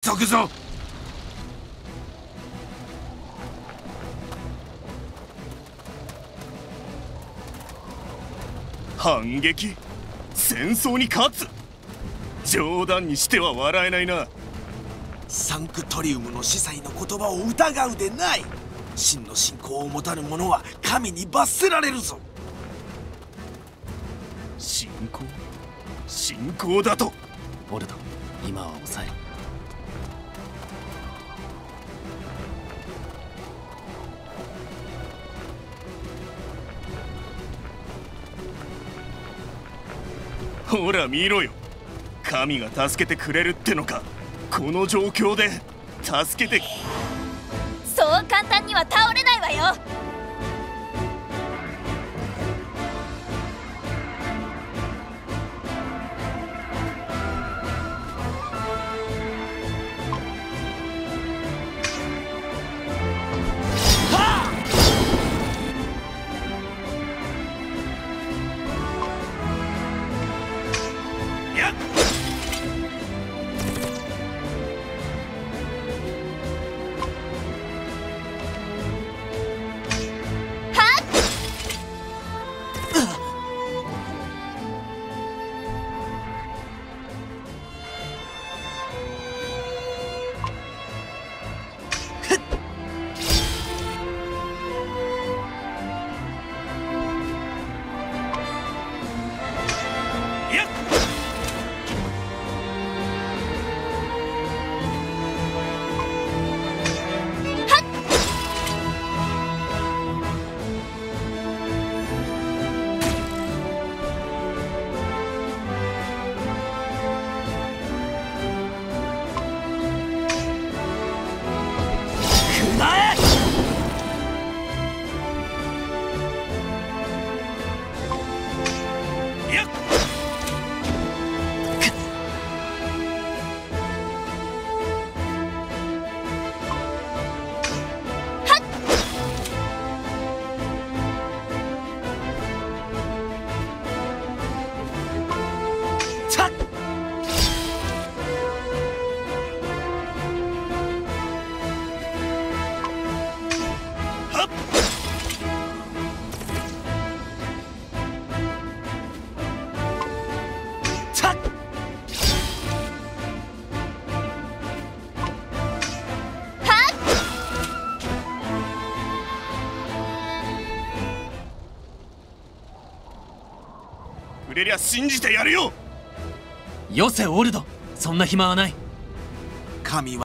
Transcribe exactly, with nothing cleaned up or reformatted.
急ぐぞ。反撃？戦争に勝つ？冗談にしては笑えないな。 サンクトリウムの司祭の言葉を疑うでない。真の信仰を持たぬ者は神に罰せられるぞ。 信仰？信仰だと？ オルド、今は抑え。 ほら見ろよ、神が助けてくれるってのか。この状況で助けて。 そう簡単には倒れないわよ。 くれりゃ信じてやるよ。 よせオルド、そんな暇はない。 神は